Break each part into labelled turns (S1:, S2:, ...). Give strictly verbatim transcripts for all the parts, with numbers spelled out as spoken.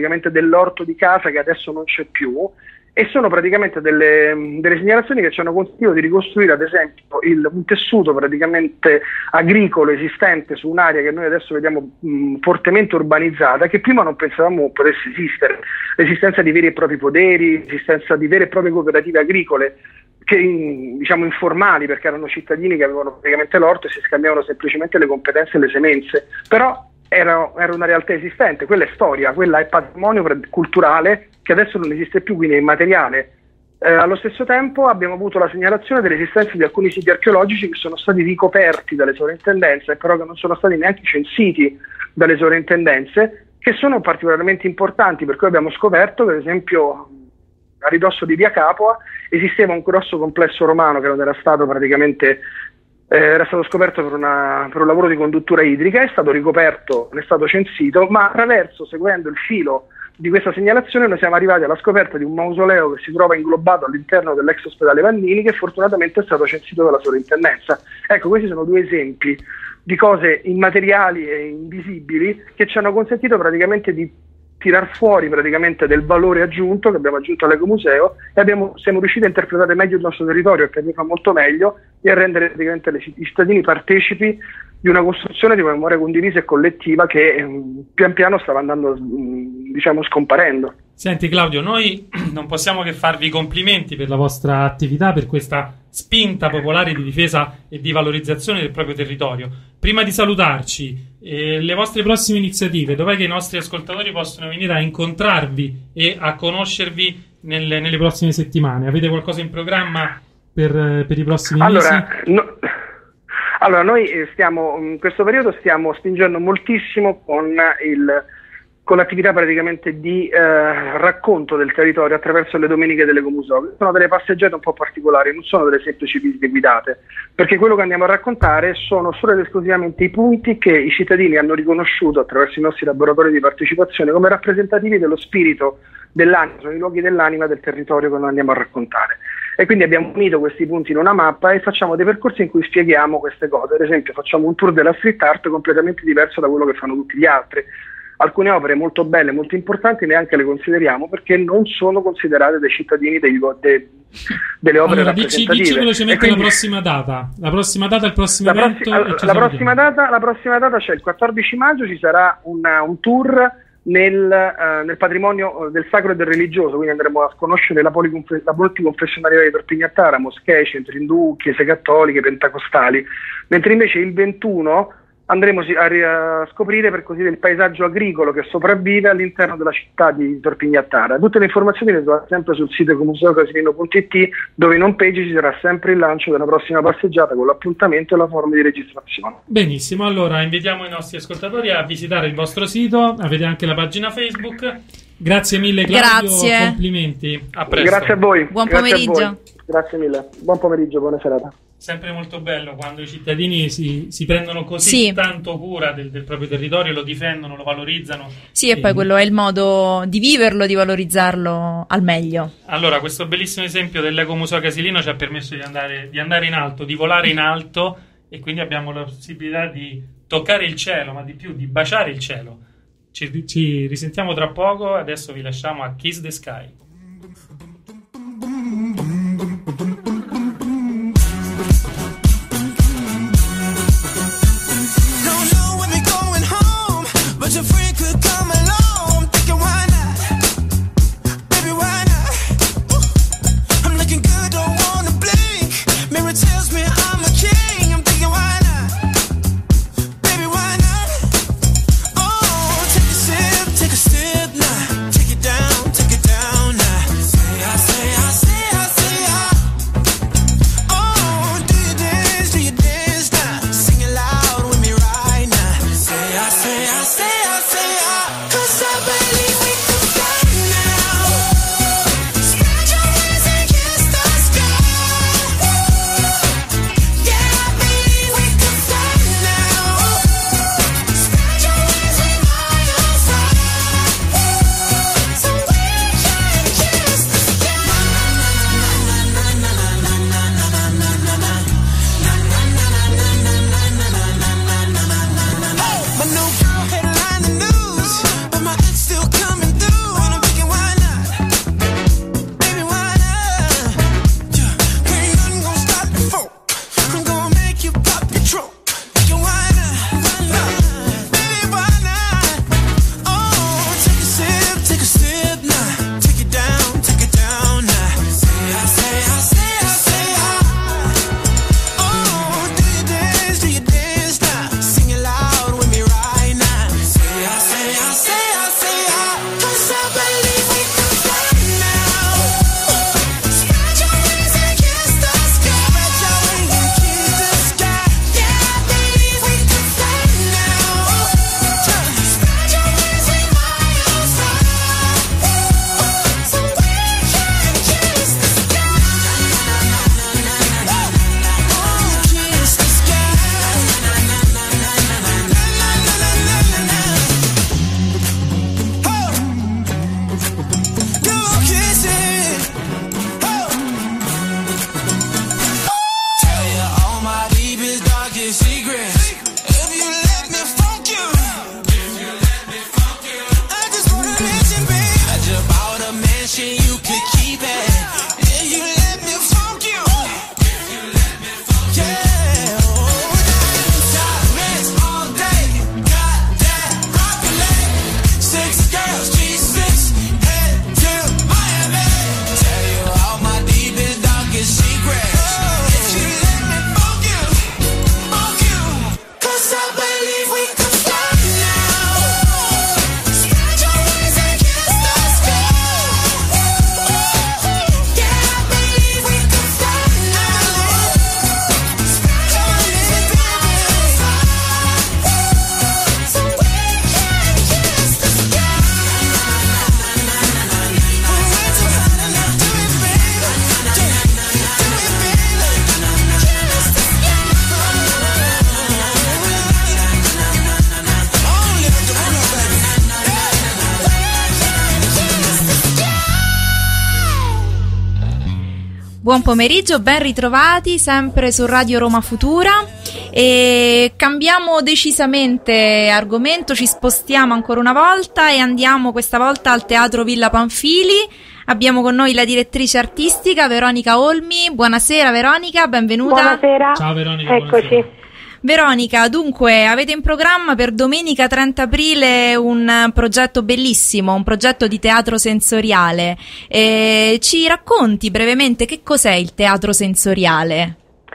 S1: praticamente dell'orto di casa che adesso non c'è più, e sono praticamente delle, delle segnalazioni che ci hanno consentito di ricostruire ad esempio il, un tessuto praticamente agricolo esistente su un'area che noi adesso vediamo mh, fortemente urbanizzata, che prima non pensavamo potesse esistere, l'esistenza di veri e propri poderi, l'esistenza di vere e proprie cooperative agricole, che diciamo informali, perché erano cittadini che avevano praticamente l'orto e si scambiavano semplicemente le competenze e le semenze, però era, era una realtà esistente, quella è storia, quella è patrimonio culturale che adesso non esiste più, quindi è immateriale. Eh, allo stesso tempo abbiamo avuto la segnalazione dell'esistenza di alcuni siti archeologici che sono stati ricoperti dalle sovrintendenze, però che non sono stati neanche censiti dalle sovrintendenze, che sono particolarmente importanti, perché abbiamo scoperto che ad esempio a ridosso di Via Capua esisteva un grosso complesso romano che non era stato praticamente eh, era stato scoperto per, una, per un lavoro di conduttura idrica, è stato ricoperto, non è stato censito, ma attraverso, seguendo il filo di questa segnalazione, noi siamo arrivati alla scoperta di un mausoleo che si trova inglobato all'interno dell'ex ospedale Vannini, che fortunatamente è stato censito dalla sovrintendenza. Ecco, questi sono due esempi di cose immateriali e invisibili che ci hanno consentito praticamente di tirar fuori praticamente del valore aggiunto che abbiamo aggiunto all'ecomuseo, e abbiamo, siamo riusciti a interpretare meglio il nostro territorio, a capirlo molto meglio e a rendere praticamente le, i cittadini partecipi di una costruzione di una memoria condivisa e collettiva che eh, pian piano stava andando mh, diciamo scomparendo.
S2: Senti Claudio, noi non possiamo che farvi i complimenti per la vostra attività, per questa spinta popolare di difesa e di valorizzazione del proprio territorio. Prima di salutarci, eh, le vostre prossime iniziative, dov'è che i nostri ascoltatori possono venire a incontrarvi e a conoscervi nelle, nelle prossime settimane? Avete qualcosa in programma per, per i prossimi
S1: allora,
S2: mesi?
S1: No, allora, noi stiamo, in questo periodo stiamo spingendo moltissimo con il... con l'attività praticamente di eh, racconto del territorio attraverso le domeniche dell'ecomuseo. Sono delle passeggiate un po' particolari, non sono delle semplici visite guidate, perché quello che andiamo a raccontare sono solo ed esclusivamente i punti che i cittadini hanno riconosciuto attraverso i nostri laboratori di partecipazione come rappresentativi dello spirito dell'anima, sono i luoghi dell'anima del territorio che noi andiamo a raccontare. E quindi abbiamo unito questi punti in una mappa e facciamo dei percorsi in cui spieghiamo queste cose. Ad esempio facciamo un tour della street art completamente diverso da quello che fanno tutti gli altri. Alcune opere molto belle, molto importanti, neanche le consideriamo perché non sono considerate dai cittadini dei, de, delle opere
S2: allora, rappresentative. Dici, dici velocemente quindi, la prossima data. La prossima data, il prossimo
S1: la
S2: evento.
S1: Prossima, la, prossima data, la prossima data c'è il quattordici maggio, ci sarà una, un tour nel, uh, nel patrimonio del sacro e del religioso, quindi andremo a conoscere la, policonfe- la multiconfessionalità di Torpignattara, moschee, centri indù, chiese cattoliche, pentecostali, mentre invece il ventuno andremo a scoprire per così dire il paesaggio agricolo che sopravvive all'interno della città di Torpignattara. Tutte le informazioni le trovate sempre sul sito ecomuseo casilino punto it, dove in home page ci sarà sempre il lancio della prossima passeggiata con l'appuntamento e la forma di registrazione.
S2: Benissimo, allora invitiamo i nostri ascoltatori a visitare il vostro sito, avete anche la pagina Facebook. Grazie mille Claudio,
S3: Grazie.
S2: Complimenti, a presto.
S1: Grazie a voi.
S3: Buon
S1: Grazie
S3: pomeriggio.
S1: a voi. Grazie mille, buon pomeriggio, buona serata.
S2: Sempre molto bello quando i cittadini si, si prendono così
S3: sì.
S2: tanto cura del, del proprio territorio, lo difendono, lo valorizzano.
S3: Sì, e, e poi quello è il modo di viverlo, di valorizzarlo al meglio.
S2: Allora, questo bellissimo esempio dell'Ecomuseo Casilino ci ha permesso di andare, di andare in alto, di volare in alto, e quindi abbiamo la possibilità di toccare il cielo, ma di più, di baciare il cielo. Ci, ci risentiamo tra poco, adesso vi lasciamo a Kiss the Sky.
S4: Take a sip, now, take it down, take it down now.
S3: Buon pomeriggio, ben ritrovati sempre su Radio Roma Futura e cambiamo decisamente argomento, ci spostiamo ancora una volta e andiamo questa volta al Teatro Villa Panfili. Abbiamo con noi la direttrice artistica Veronica Olmi. Buonasera Veronica, benvenuta.
S4: Buonasera.
S2: Ciao Veronica,
S4: eccoci.
S2: buonasera.
S3: Veronica, dunque avete in programma per domenica trenta aprile un progetto bellissimo, un progetto di teatro sensoriale. E ci racconti brevemente che cos'è il teatro sensoriale?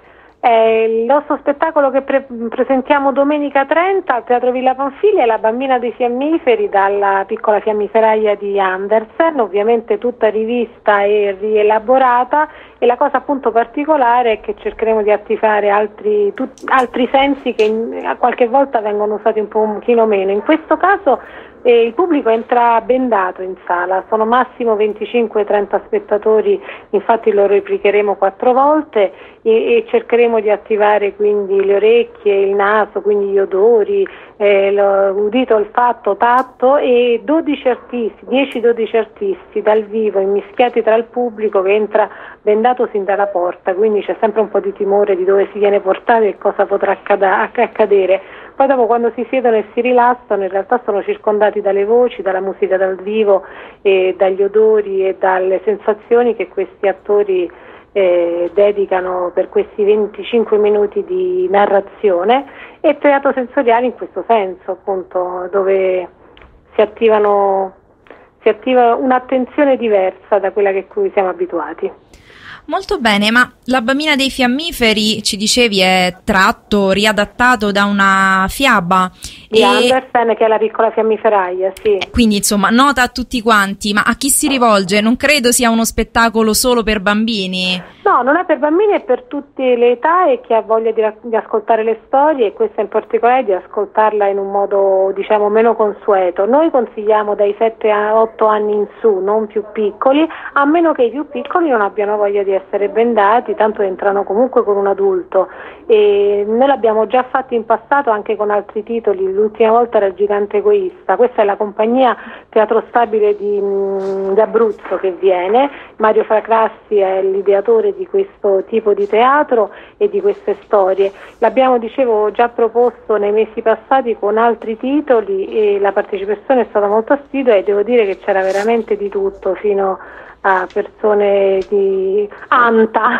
S4: Eh, il nostro spettacolo che pre- presentiamo domenica trenta al Teatro Villa Panfili è La bambina dei fiammiferi, dalla piccola fiammiferaia di Andersen, ovviamente tutta rivista e rielaborata, e la cosa appunto particolare è che cercheremo di attivare altri, tut- altri sensi che in, qualche volta vengono usati un po' un pochino meno. In questo caso eh, il pubblico entra bendato in sala, sono massimo venticinque trenta spettatori, infatti lo replicheremo quattro volte e, e cercheremo di attivare quindi le orecchie, il naso, quindi gli odori, eh, l'udito, olfatto, tatto, e dodici artisti, dieci dodici artisti dal vivo immischiati tra il pubblico che entra bendato sin dalla porta, quindi c'è sempre un po' di timore di dove si viene portato e cosa potrà accada- accadere. Poi dopo, quando si siedono e si rilassano, in realtà sono circondati dalle voci, dalla musica dal vivo, e dagli odori e dalle sensazioni che questi attori eh, dedicano per questi venticinque minuti di narrazione, e teatro sensoriale in questo senso, appunto, dove si attivano si attiva un'attenzione diversa da quella che cui siamo abituati.
S3: Molto bene, ma La bambina dei fiammiferi, ci dicevi, è tratto, riadattato da una fiaba.
S4: Di
S3: e...
S4: Andersen, che è La piccola fiammiferaia, sì.
S3: Quindi, insomma, nota a tutti quanti, ma a chi si rivolge? Non credo sia uno spettacolo solo per bambini.
S4: No, non è per bambini, è per tutte le età, e chi ha voglia di, di ascoltare le storie, e questa in particolare, di ascoltarla in un modo, diciamo, meno consueto. Noi consigliamo dai sette a otto anni in su, non più piccoli, a meno che i più piccoli non abbiano voglia di essere bendati, tanto entrano comunque con un adulto. E noi l'abbiamo già fatto in passato anche con altri titoli. L'ultima volta era Il gigante egoista. Questa è la compagnia Teatro Stabile di, mh, di Abruzzo che viene. Mario Fracassi è l'ideatore di questo tipo di teatro e di queste storie. L'abbiamo, dicevo, già proposto nei mesi passati con altri titoli, e la partecipazione è stata molto assidua, e devo dire che c'era veramente di tutto, fino a persone di anta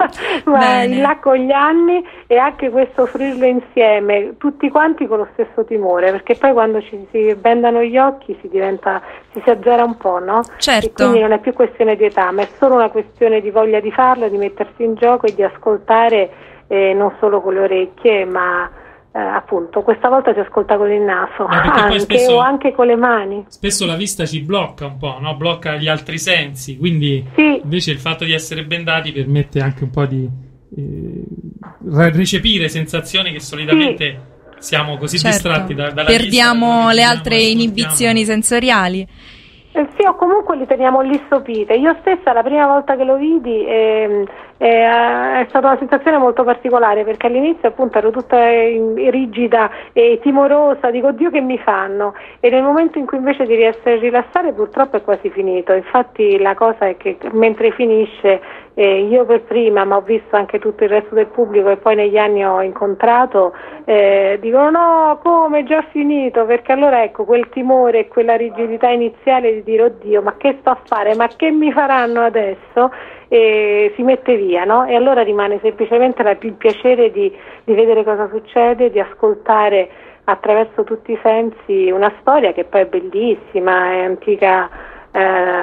S4: ma in là con gli anni, e anche questo offrirlo insieme tutti quanti con lo stesso timore, perché poi quando ci si bendano gli occhi si diventa, ci si azzera un po', no?
S3: Certo.
S4: E quindi non è più questione di età, ma è solo una questione di voglia di farlo, di mettersi in gioco e di ascoltare, eh, non solo con le orecchie, ma Eh, appunto, questa volta si ascolta con il naso,
S2: eh,
S4: anche,
S2: spesso,
S4: o anche con le mani.
S2: Spesso la vista ci blocca un po', no? Blocca gli altri sensi, quindi
S4: sì.
S2: Invece il fatto di essere bendati permette anche un po' di eh, recepire sensazioni che solitamente sì. siamo così certo. distratti da, dalla
S3: perdiamo
S2: vista,
S3: le altre inibizioni sensoriali.
S4: Eh sì, o comunque li teniamo lì sopite. Io stessa la prima volta che lo vidi eh, eh, è stata una sensazione molto particolare, perché all'inizio appunto ero tutta rigida e timorosa, dico oddio che mi fanno, e nel momento in cui invece di essere rilassare purtroppo è quasi finito. Infatti la cosa è che mentre finisce eh, io per prima, ma ho visto anche tutto il resto del pubblico e poi negli anni ho incontrato, eh, dicono no, come è già finito, perché allora ecco quel timore e quella rigidità iniziale di dire oddio ma che sto a fare, ma che mi faranno adesso, e si mette via, no? E allora rimane semplicemente la, il piacere di, di vedere cosa succede, di ascoltare attraverso tutti i sensi una storia che poi è bellissima, è antica, eh,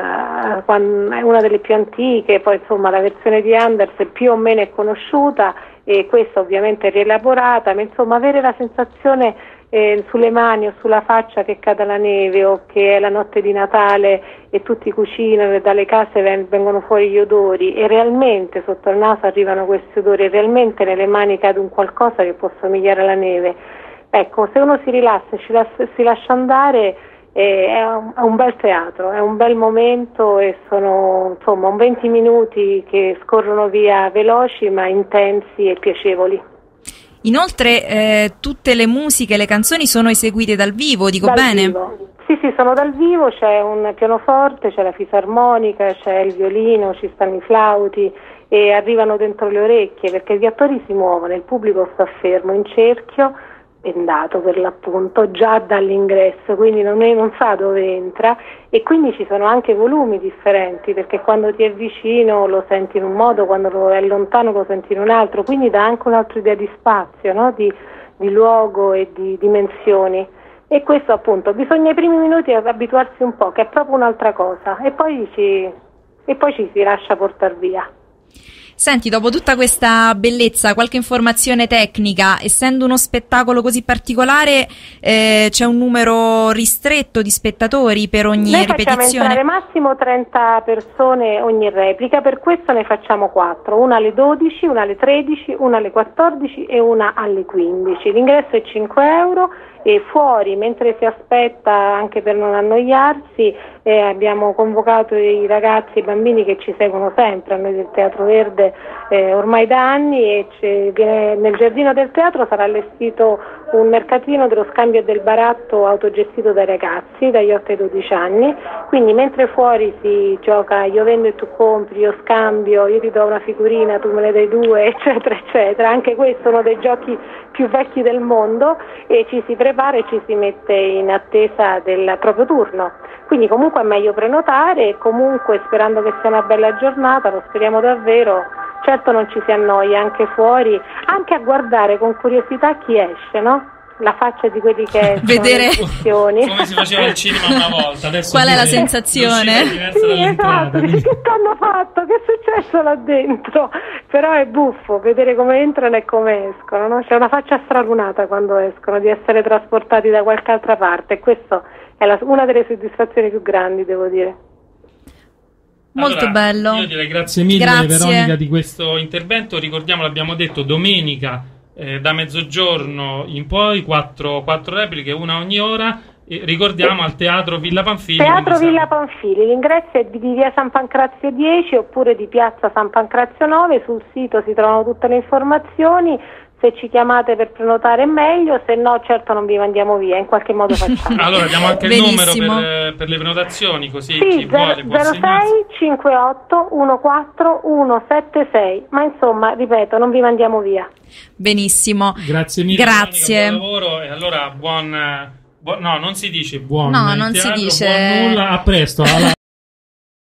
S4: è una delle più antiche, poi insomma la versione di Anders più o meno è conosciuta e questa ovviamente è rielaborata, ma insomma avere la sensazione Eh, sulle mani o sulla faccia che cade la neve, o che è la notte di Natale e tutti cucinano e dalle case ven- vengono fuori gli odori e realmente sotto il naso arrivano questi odori e realmente nelle mani cade un qualcosa che può somigliare alla neve. Ecco, se uno si rilassa e si, las- si lascia andare eh, è, un, è un bel teatro, è un bel momento e sono insomma un venti minuti che scorrono via veloci ma intensi e piacevoli.
S3: Inoltre eh, tutte le musiche, le canzoni sono eseguite dal vivo, dico
S4: dal
S3: bene?
S4: Vivo. Sì, sì, sono dal vivo, c'è un pianoforte, c'è la fisarmonica, c'è il violino, ci stanno i flauti e arrivano dentro le orecchie perché gli attori si muovono, il pubblico sta fermo in cerchio, bendato per l'appunto, già dall'ingresso, quindi non, è, non sa dove entra e quindi ci sono anche volumi differenti perché quando ti è vicino lo senti in un modo, quando lo è lontano lo senti in un altro, quindi dà anche un'altra idea di spazio, no? di, di luogo e di dimensioni e questo appunto bisogna i primi minuti abituarsi un po', che è proprio un'altra cosa e poi ci, e poi ci si lascia portare via.
S3: Senti, dopo tutta questa bellezza, qualche informazione tecnica, essendo uno spettacolo così particolare, eh, c'è un numero ristretto di spettatori per ogni
S4: Noi
S3: ripetizione?
S4: Noi facciamo entrare massimo trenta persone ogni replica, per questo ne facciamo quattro, una alle dodici, una alle tredici, una alle quattordici e una alle quindici. L'ingresso è cinque euro e fuori, mentre si aspetta anche per non annoiarsi, eh, abbiamo convocato i ragazzi e i bambini che ci seguono sempre a noi del Teatro Verde eh, ormai da anni e viene, nel giardino del teatro sarà allestito un mercatino dello scambio e del baratto autogestito dai ragazzi dagli otto ai dodici anni, quindi mentre fuori si gioca io vendo e tu compri, io scambio, io ti do una figurina, tu me ne dai due, eccetera eccetera, anche questo è uno dei giochi più vecchi del mondo e ci si prepara e ci si mette in attesa del proprio turno, quindi comunque è meglio prenotare e comunque sperando che sia una bella giornata, lo speriamo davvero, certo non ci si annoia anche fuori, anche a guardare con curiosità chi esce, no? La faccia di quelli che
S3: vedere
S2: come si faceva al cinema una volta. Adesso
S3: qual è la sensazione?
S4: Sì, esatto, che hanno fatto? Che è successo là dentro? Però è buffo vedere come entrano e come escono, no? C'è una faccia stralunata quando escono di essere trasportati da qualche altra parte e questo è la, una delle soddisfazioni più grandi, devo dire.
S3: Molto
S2: allora,
S3: bello.
S2: Io direi grazie mille
S3: grazie.
S2: Veronica di questo intervento. Ricordiamo, l'abbiamo detto, domenica eh, da mezzogiorno in poi quattro, quattro repliche, una ogni ora. E ricordiamo al Teatro Villa Pamphili.
S4: Teatro Villa Pamphili, l'ingresso è di via San Pancrazio dieci oppure di piazza San Pancrazio nove, sul sito si trovano tutte le informazioni. Se ci chiamate per prenotare è meglio, se no certo non vi mandiamo via, in qualche modo facciamo.
S2: Allora diamo anche il
S3: Benissimo.
S2: numero per, per le prenotazioni, così
S4: sì,
S2: chi vuole può
S4: zero sei cinquantotto quattordici centosettantasei, ma insomma, ripeto, non vi mandiamo via.
S3: Benissimo.
S2: Grazie mille.
S3: Grazie.
S2: Veronica, buon lavoro e allora buon, buon no, non si dice buon
S3: No, non
S2: teatro,
S3: si dice
S2: buon nulla, a presto. Alla...